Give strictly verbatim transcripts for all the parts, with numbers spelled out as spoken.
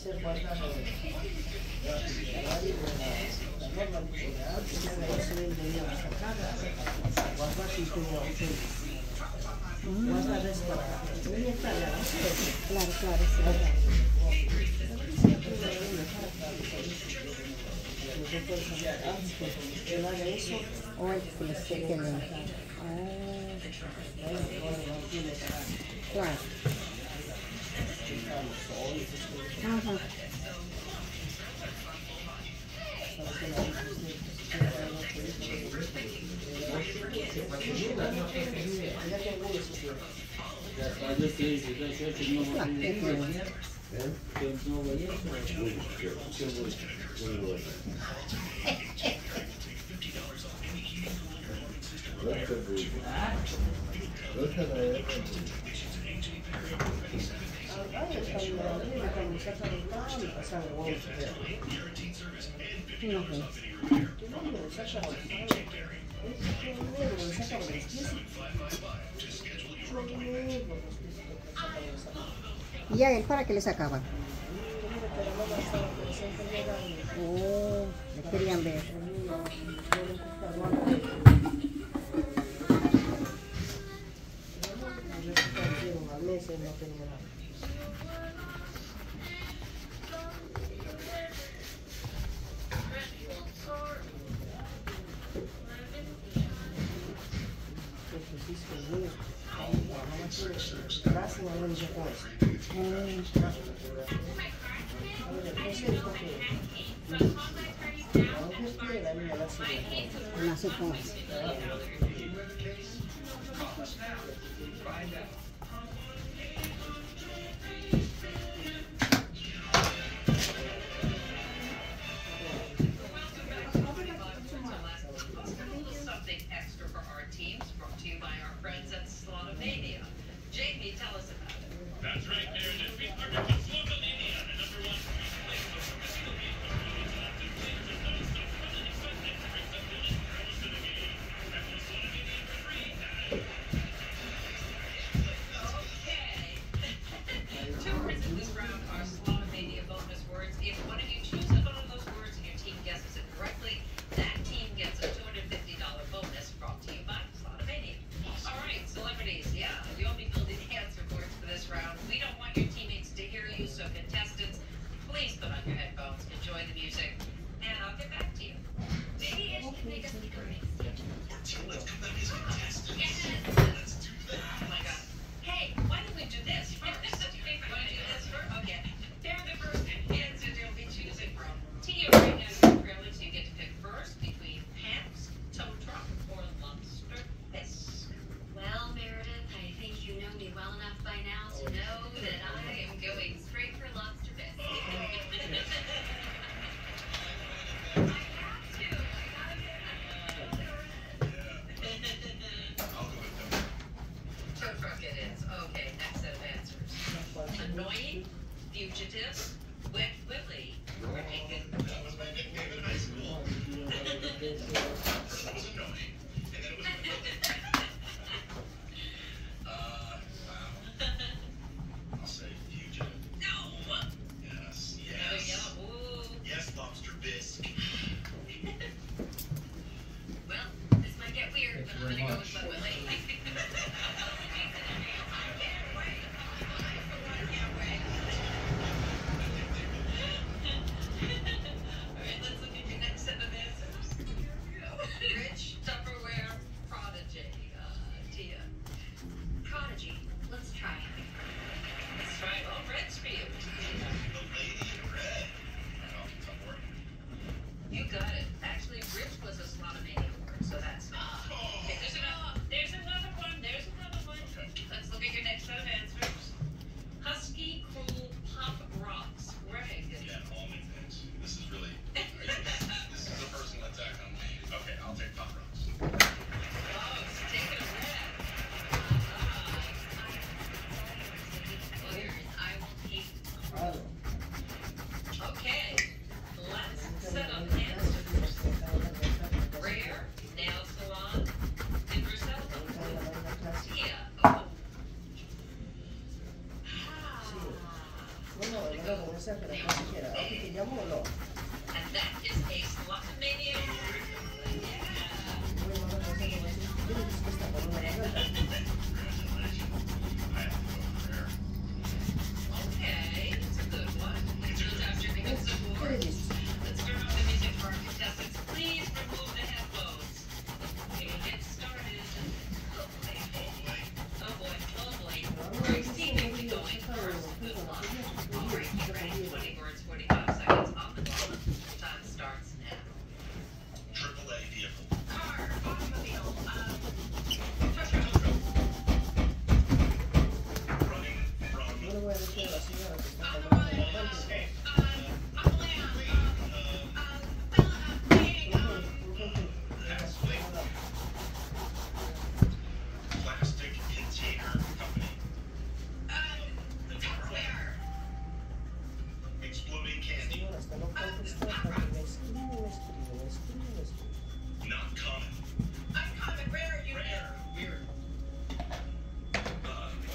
Claro, claro, sí. O el que le seque el... Claro. Ajá. ¿Y a él para qué le sacaban? Oh, le querían ver. Nace con eso. That's right, Meredith. We partnered with Slovakia, the number one place for professional game tournaments. Lots of players are non-stop running excitement to bring some feeling for almost to the game. That's the Slovakia for free. Okay. Two words in this round are Slovenia bonus words. If one of you chooses one of those words and your team guesses it correctly, that team gets a two hundred fifty dollar bonus brought to you by Slovenia. All right, celebrities, yeah, you'll be building answer boards for this round. We don't want your teammates to hear you, so contestants, please put on your headphones, enjoy the music, and I'll get back to you. Maybe Ish can make a speaker mix. Let's come back as contestants. Yes! Let's do that. Oh my god. Hey, why don't we do this first? Want to do this first? Okay. They're the first answer they'll be choosing from. Tia right now, you're privileged. You get to pick first between Pam's tow truck or Lobster Bisque. Well, Meredith, I think you know me well enough by now to know that I am going straight for lobster bisque. I have to. I I'll go with them. Tow truck it is. Okay, next set of answers. Annoying, fugitive, wet willy, or taken. That was my nickname in high school. It was annoying. And then it was Uh, wow. I'll say fugitive. No! Yes, Another yes. yellow. Ooh. Yes, lobster bisque. Well, this might get weird, but I'm gonna go with wet willy. Alright, let's look at your next esa, pero no siquiera. Ok, te llamo o no. And that is a Slotomania word. Bueno, no sé cómo es. Yo creo que está por una garganta. Okay, it's a good one. It's a ¿Qué word. le dices? Let's turn off the music for our contestants. Please remove the headphones. Okay, get started. Oh boy, oh boy, oh boy. Greg's team will be going first. Good luck. All right, get ready. twenty words, forty-five seconds on the clock. Time starts now. Triple A vehicle. Car, automobile, uh, Running from No le voy a decir a la señora que está on the pagando run, la garganta. uh, uh, on the land, uh, uh, uh, being, um, Plastic Container Company. uh, Tupperware. Exploding candy. Señora, hasta no contesta, hasta que me escribe, escribe, escribe, escribe. Not common. Uncommon, rare, you Rare. Weird. Uh,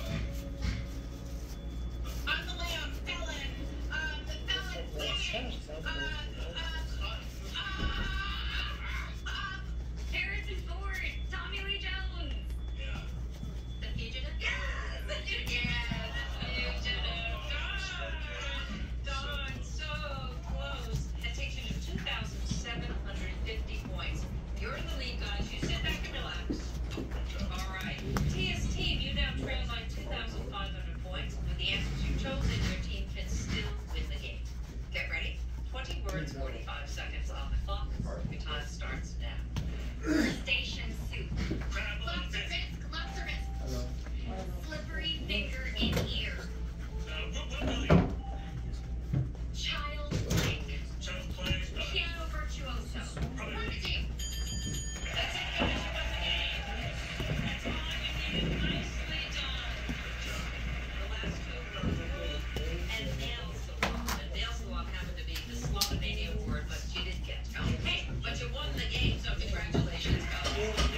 on the lamb, felon, um, felon, being, uh, uh, uh, uh, Harrison Ford, Tommy Lee Jones, yeah. The Fugitive. yes, the fugitive, yes, the fugitive, Dawn, Dawn, so close. That takes you to two thousand seven hundred fifty points. You're in the lead, guys. You sit back and relax. All right. T S team, you now trail by two thousand five hundred points. With the answers you've chosen, your team can still win the game. Get ready. twenty words, forty-five seconds on the clock. Your time starts now. Station soup, lots of risk, lots of risk, Hello. slippery finger in ear, Uh, what, what million? child play, Child play. Uh, piano virtuoso, quantity, That's it, guys. You won the game. That's all you needed. Nicely done. The last two were food and nail salon. And nail salon happened to be the Slotomania word, but you didn't get. Okay, but you won the game, so congratulations, guys. You know,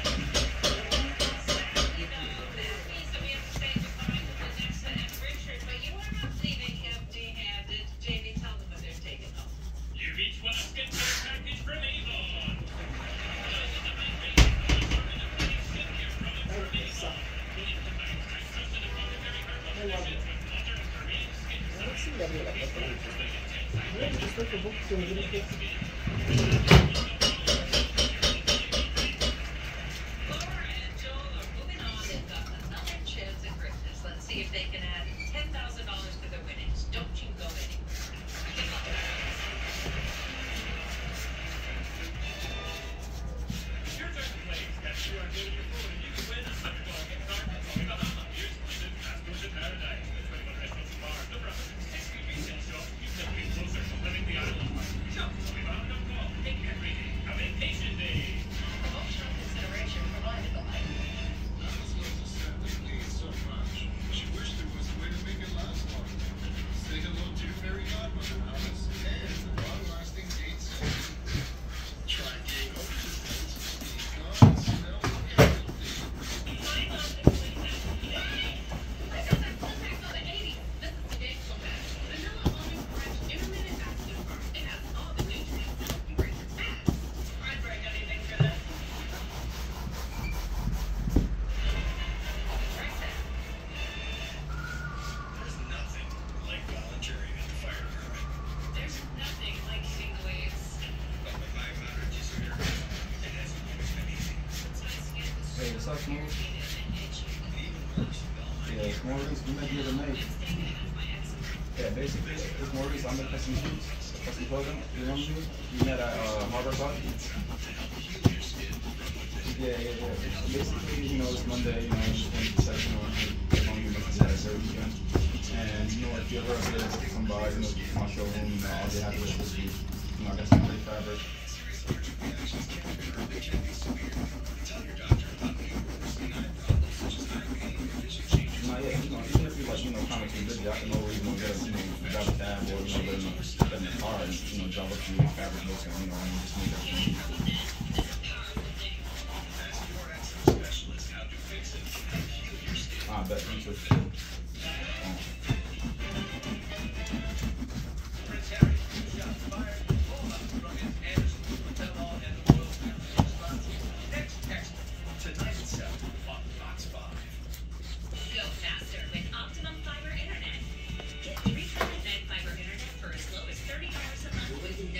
that means that we have to say goodbye to Vanessa and Richard, but you are not leaving empty-handed. Jamie, tell them what they're taking home. You've each won a skincare package from Avon. Sí, la vi la foto. Mira, que estoy con vos, que me grites. Laura and Joel are moving on. They've got another chance at Christmas. Let's see if they can add ten thousand dollars to their winnings. Don't you go anywhere. Good luck. Your turn to play. Catch you on your phone and you can win a hundred dollar gift card from Tommy Bahama. Here's London Fast Food in Paradise. The twenty-one restaurants bar, the brothers, sixty retail shop. You can be closer to living the island of life. Shop Tommy Bahama dot com. Make every day a vacation day. Promotional consideration provided by. So much. She wished there was a way to make it last longer. Say hello to your fairy godmother, Alice, and the long-lasting date ceremony. Try getting over the date. God, smell, everything. There's nothing like volunteering at the fire department. There's nothing like hitting the waves. But with my emergency service, it hasn't always been easy. Hey, what's up, Smooth? Even worse, Belmont. Yeah, it's Maurice. We met the other night. Yeah, basically, it's Maurice. I'm the custom shoes, custom clothing. You remember me? We met at uh, Harbor Park. Yeah, yeah, yeah. So basically, you know, it's Monday, you know, it's twenty-second, you know, I'm going to be making that every weekend. And, you know, if you ever have to come by, you know, to my showroom, you know, all they have is just, you know, I got some great fabric. Not yet, you know, even if you like, you know, kind of too busy, I can always, you know, get a, you know, grab a cab or, you know, get in, the, get in the car and, you know, drive up to your fabric looks and, you know, and just make everything. I bet you too. Um,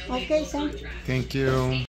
no Okay, legal sir. contract. Thank you.